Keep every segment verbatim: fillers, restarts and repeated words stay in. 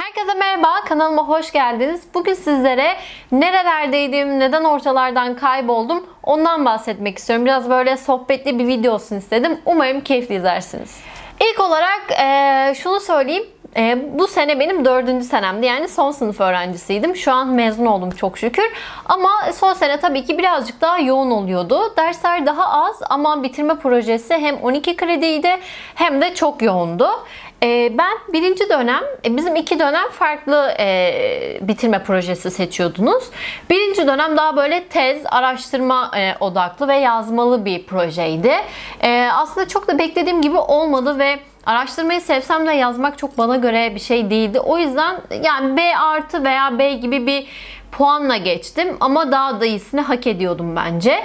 Herkese merhaba, kanalıma hoş geldiniz. Bugün sizlere nerelerdeydim, neden ortalardan kayboldum ondan bahsetmek istiyorum. Biraz böyle sohbetli bir video olsun istedim. Umarım keyifli izlersiniz. İlk olarak e, şunu söyleyeyim. E, bu sene benim dördüncü senemdi. Yani son sınıf öğrencisiydim. Şu an mezun oldum çok şükür. Ama son sene tabii ki birazcık daha yoğun oluyordu. Dersler daha az ama bitirme projesi hem on iki krediydi hem de çok yoğundu. Ben birinci dönem, bizim iki dönem farklı bitirme projesi seçiyordunuz. Birinci dönem daha böyle tez, araştırma odaklı ve yazmalı bir projeydi. Aslında çok da beklediğim gibi olmadı ve araştırmayı sevsem de yazmak çok bana göre bir şey değildi. O yüzden yani B artı veya B gibi bir puanla geçtim ama daha da iyisini hak ediyordum bence.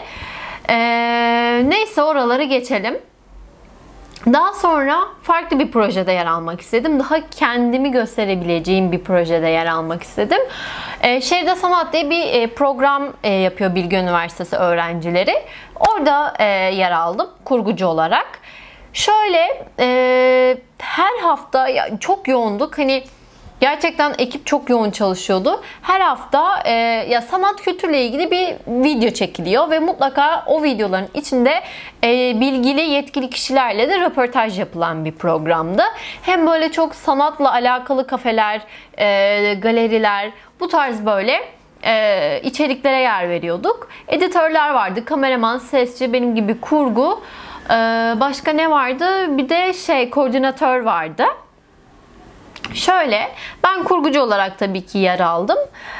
Neyse oraları geçelim. Daha sonra farklı bir projede yer almak istedim. Daha kendimi gösterebileceğim bir projede yer almak istedim. Ee, Şehirde Sanat diye bir e, program e, yapıyor Bilgi Üniversitesi öğrencileri. Orada e, yer aldım kurgucu olarak. Şöyle e, her hafta ya, çok yoğunduk. Hani gerçekten ekip çok yoğun çalışıyordu. Her hafta e, ya sanat kültürle ilgili bir video çekiliyor ve mutlaka o videoların içinde e, bilgili yetkili kişilerle de röportaj yapılan bir programdı. Hem böyle çok sanatla alakalı kafeler, e, galeriler, bu tarz böyle e, içeriklere yer veriyorduk. Editörler vardı, kameraman, sesçi, benim gibi kurgu. E, başka ne vardı? Bir de şey koordinatör vardı. Şöyle, ben kurgucu olarak tabii ki yer aldım.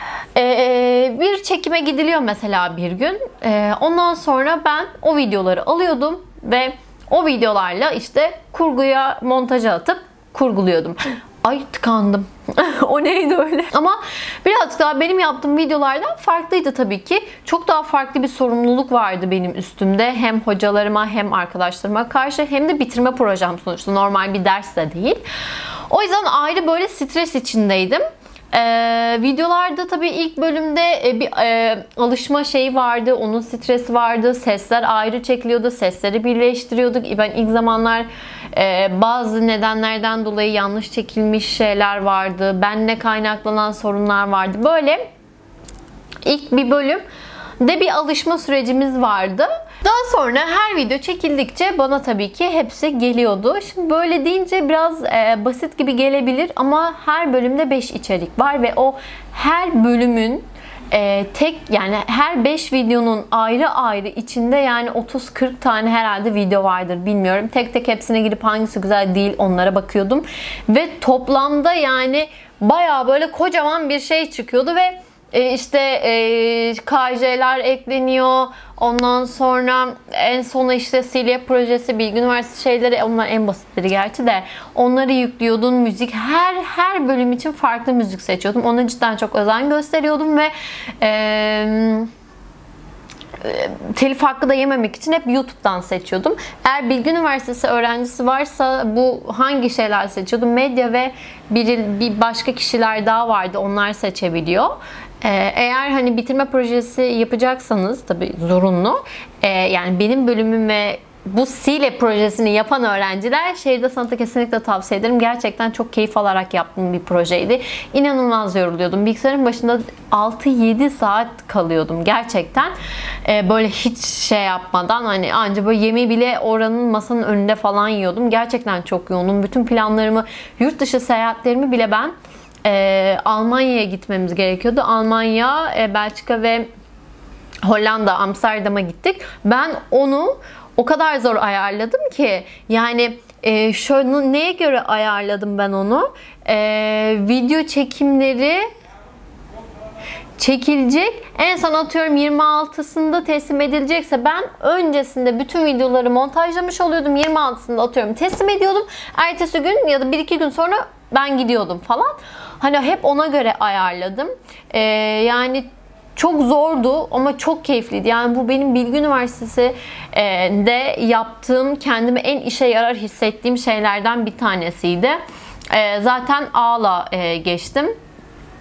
Ee, bir çekime gidiliyor mesela bir gün. Ee, ondan sonra ben o videoları alıyordum ve o videolarla işte kurguya, montaja atıp kurguluyordum. Ay tıkandım. O neydi öyle? Ama birazcık daha benim yaptığım videolardan farklıydı tabii ki. Çok daha farklı bir sorumluluk vardı benim üstümde. Hem hocalarıma hem arkadaşlarıma karşı hem de bitirme projem sonuçta. Normal bir ders de değil. O yüzden ayrı böyle stres içindeydim. Ee, videolarda tabii ilk bölümde e, bir e, alışma şeyi vardı, onun stresi vardı, sesler ayrı çekiliyordu, sesleri birleştiriyorduk. Ben ilk zamanlar e, bazı nedenlerden dolayı yanlış çekilmiş şeyler vardı, benle kaynaklanan sorunlar vardı. Böyle ilk bir bölüm de bir alışma sürecimiz vardı. Daha sonra her video çekildikçe bana tabii ki hepsi geliyordu. Şimdi böyle deyince biraz e, basit gibi gelebilir ama her bölümde beş içerik var ve o her bölümün e, tek yani her beş videonun ayrı ayrı içinde yani otuz kırk tane herhalde video vardır bilmiyorum. Tek tek hepsine girip hangisi güzel değil onlara bakıyordum. Ve toplamda yani bayağı böyle kocaman bir şey çıkıyordu ve E işte e, K J'ler ekleniyor. Ondan sonra en sona işte C L F projesi, Bilgi Üniversitesi şeyleri, onlar en basitleri gerçi de. Onları yüklüyordun, müzik. Her her bölüm için farklı müzik seçiyordum. Ona cidden çok özen gösteriyordum ve e, telif hakkı da yememek için hep YouTube'dan seçiyordum. Eğer Bilgi Üniversitesi öğrencisi varsa bu hangi şeyler seçiyordum? Medya ve bir, bir başka kişiler daha vardı. Onlar seçebiliyor. Eğer hani bitirme projesi yapacaksanız tabii zorunlu. Yani benim bölümüm ve bu C L F projesini yapan öğrenciler Şehirde Sanat'ı kesinlikle tavsiye ederim. Gerçekten çok keyif alarak yaptığım bir projeydi. İnanılmaz yoruluyordum. Bilgisayarın başında altı yedi saat kalıyordum gerçekten. Böyle hiç şey yapmadan hani anca böyle yemeği bile oranın masanın önünde falan yiyordum. Gerçekten çok yoğundum. Bütün planlarımı, yurt dışı seyahatlerimi bile ben e, Almanya'ya gitmemiz gerekiyordu. Almanya, e, Belçika ve Hollanda, Amsterdam'a gittik. Ben onu o kadar zor ayarladım ki yani e, şöyle neye göre ayarladım ben onu? E, video çekimleri çekilecek. En son atıyorum yirmi altısında teslim edilecekse ben öncesinde bütün videoları montajlamış oluyordum. yirmi altısında atıyorum teslim ediyordum. Ertesi gün ya da bir iki gün sonra ben gidiyordum falan. Hani hep ona göre ayarladım. Ee, yani çok zordu ama çok keyifliydi. Yani bu benim Bilgi Üniversitesi'nde yaptığım, kendime en işe yarar hissettiğim şeylerden bir tanesiydi. Zaten A'la geçtim.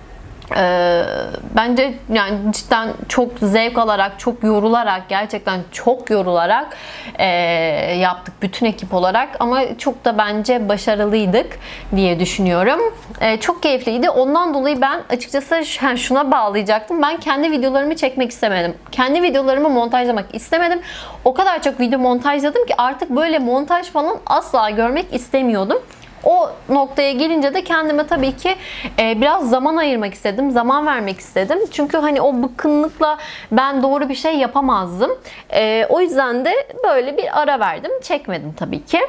Ee, bence yani cidden çok zevk alarak, çok yorularak, gerçekten çok yorularak e, yaptık bütün ekip olarak, ama çok da bence başarılıydık diye düşünüyorum. E, çok keyifliydi. Ondan dolayı ben açıkçası şuna bağlayacaktım. Ben kendi videolarımı çekmek istemedim. Kendi videolarımı montajlamak istemedim. O kadar çok video montajladım ki artık böyle montaj falan asla görmek istemiyordum. O noktaya gelince de kendime tabii ki e, biraz zaman ayırmak istedim. Zaman vermek istedim. Çünkü hani o bıkkınlıkla ben doğru bir şey yapamazdım. E, o yüzden de böyle bir ara verdim. Çekmedim tabii ki.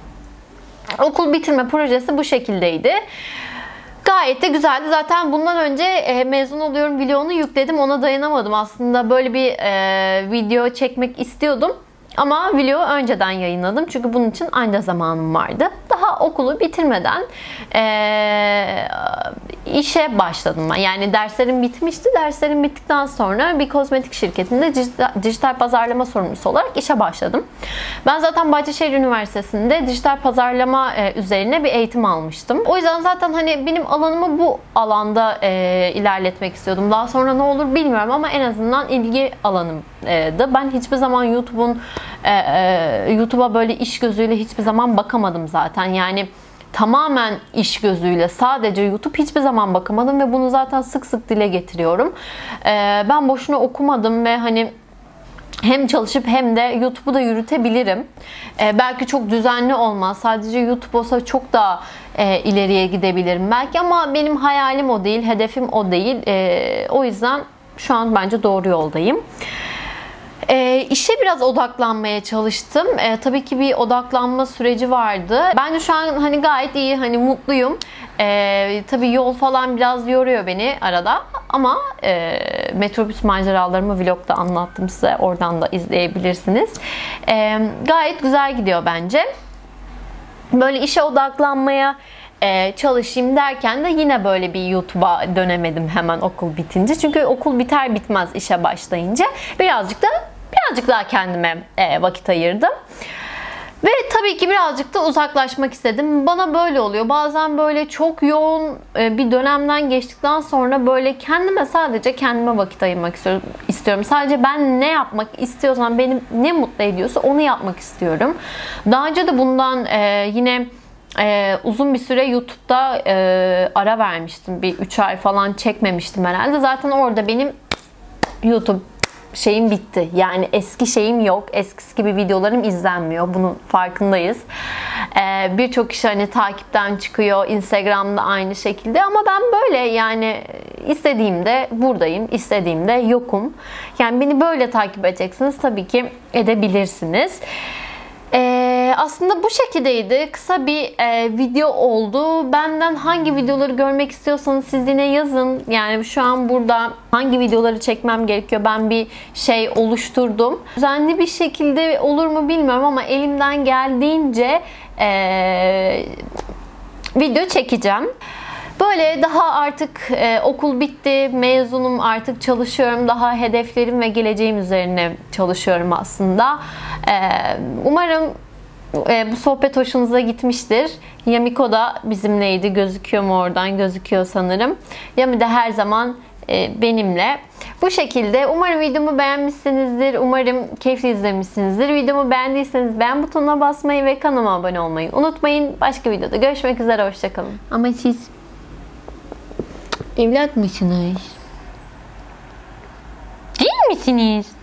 Okul bitirme projesi bu şekildeydi. Gayet de güzeldi. Zaten bundan önce e, mezun oluyorum vlogunu yükledim. Ona dayanamadım. Aslında böyle bir e, video çekmek istiyordum. Ama vlogu önceden yayınladım. Çünkü bunun için anca zamanım vardı. Daha okulu bitirmeden e, işe başladım ben. Yani derslerim bitmişti. Derslerim bittikten sonra bir kozmetik şirketinde dijital, dijital pazarlama sorumlusu olarak işe başladım. Ben zaten Bahçeşehir Üniversitesi'nde dijital pazarlama e, üzerine bir eğitim almıştım. O yüzden zaten hani benim alanımı bu alanda e, ilerletmek istiyordum. Daha sonra ne olur bilmiyorum ama en azından ilgi alanımdı. Ben hiçbir zaman YouTube'un e, e, YouTube'a böyle iş gözüyle hiçbir zaman bakamadım zaten. Yani tamamen iş gözüyle sadece YouTube hiçbir zaman bakamadım ve bunu zaten sık sık dile getiriyorum. E, ben boşuna okumadım ve hani hem çalışıp hem de YouTube'u da yürütebilirim. Ee, belki çok düzenli olmaz. Sadece YouTube olsa çok daha e, ileriye gidebilirim belki, ama benim hayalim o değil, hedefim o değil. E, o yüzden şu an bence doğru yoldayım. E, işe biraz odaklanmaya çalıştım. E, tabii ki bir odaklanma süreci vardı. Bence şu an hani gayet iyi, hani mutluyum. E, tabii yol falan biraz yoruyor beni arada. Ama e, metrobüs maceralarımı vlogda anlattım size. Oradan da izleyebilirsiniz. E, gayet güzel gidiyor bence. Böyle işe odaklanmaya e, çalışayım derken de yine böyle bir YouTube'a dönemedim hemen okul bitince. Çünkü okul biter bitmez işe başlayınca birazcık da birazcık daha kendime e, vakit ayırdım. Ve tabii ki birazcık da uzaklaşmak istedim. Bana böyle oluyor. Bazen böyle çok yoğun bir dönemden geçtikten sonra böyle kendime, sadece kendime vakit ayırmak istiyorum. Sadece ben ne yapmak istiyorsam, beni ne mutlu ediyorsa onu yapmak istiyorum. Daha önce de bundan yine uzun bir süre YouTube'da ara vermiştim. Bir üç ay falan çekmemiştim herhalde. Zaten orada benim YouTube şeyim bitti. Yani eski şeyim yok. Eskisi gibi videolarım izlenmiyor. Bunun farkındayız. Ee, Birçok kişi hani takipten çıkıyor. Instagram'da aynı şekilde. Ama ben böyle yani istediğimde buradayım. İstediğimde yokum. Yani beni böyle takip edeceksiniz. Tabii ki edebilirsiniz. Ee, aslında bu şekildeydi. Kısa bir e, video oldu. Benden hangi videoları görmek istiyorsanız siz yine yazın. Yani şu an burada hangi videoları çekmem gerekiyor, ben bir şey oluşturdum. Düzenli bir şekilde olur mu bilmiyorum ama elimden geldiğince e, video çekeceğim. Böyle daha artık e, okul bitti, mezunum, artık çalışıyorum. Daha hedeflerim ve geleceğim üzerine çalışıyorum aslında. E, umarım e, bu sohbet hoşunuza gitmiştir. Yamiko da bizimleydi. Gözüküyor mu oradan? Gözüküyor sanırım. Yami de her zaman e, benimle. Bu şekilde. Umarım videomu beğenmişsinizdir. Umarım keyifli izlemişsinizdir. Videomu beğendiyseniz beğen butonuna basmayı ve kanalıma abone olmayı unutmayın. Başka videoda görüşmek üzere. Hoşçakalın. Ama siz evlat mısınız? Değil misiniz?